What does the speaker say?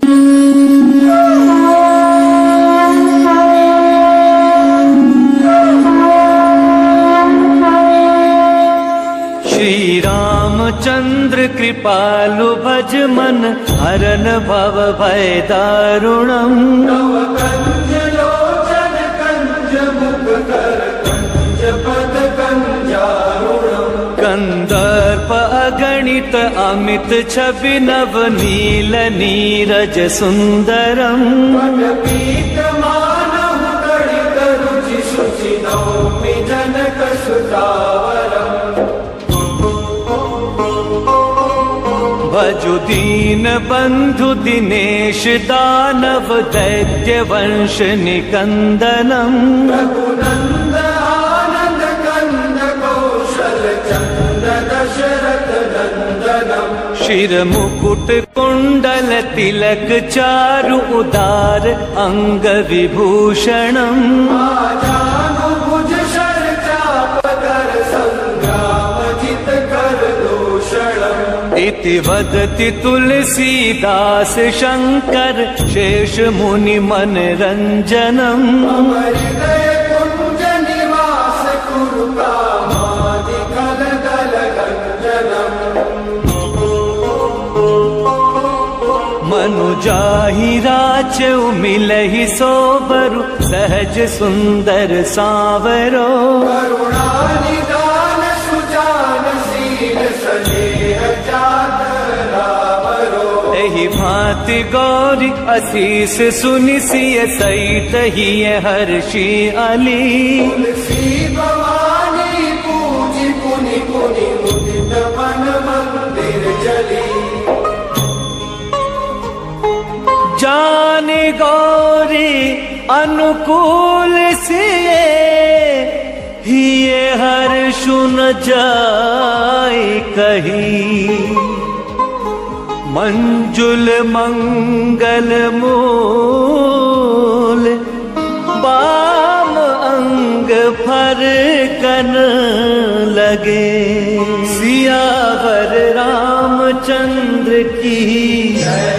श्री रामचंद्र कृपालु भज मन, हरन भव भय दारुणम्। नव कंज लोचन कंज मुख कर, कंज पद कंजारुणम्। कंदर्प अगणित अमित छवि, नव नील नीरज सुंदरम्। पीत मानव गणित रुचि शुचि, नौमि जनक सुतावरम्। भजु दीन बंधु दिनेश दानव, दैत्य वंश निकंदनम्। रघुनंद आनंद कंद कौशल चंद दशरथ नंदनम्। शिर मुकुट कुंडल तिलक चारु, उदार अंग विभूषणम्। भुज शर चाप कर, संग्राम जित कर दूषणम्। इति वदति तुलसीदास शंकर, शेष मुनि मन रंजनम्। हृदय कुंज निवास कुरु, कामादि कल दल गंजनम्। मनु जाहि राचउ मिलहि सोबरु, सहज सुंदर सांवरो। करुणा निदान सुजान शील, स्नेह जात रामरो। एहि भांति गौरी असीस सुनि, सिय सहित हिय हर्षि अली। तुलसी भवानी पूजी, पुनि पुनि मुदित मन मंदिर चली। जाने गौरी अनुकूल सिए, हिय हर्ष न जाय कही। मंजुल मंगल मूल, बाम अंग फर कन लगे। सियावर रामचंद्र की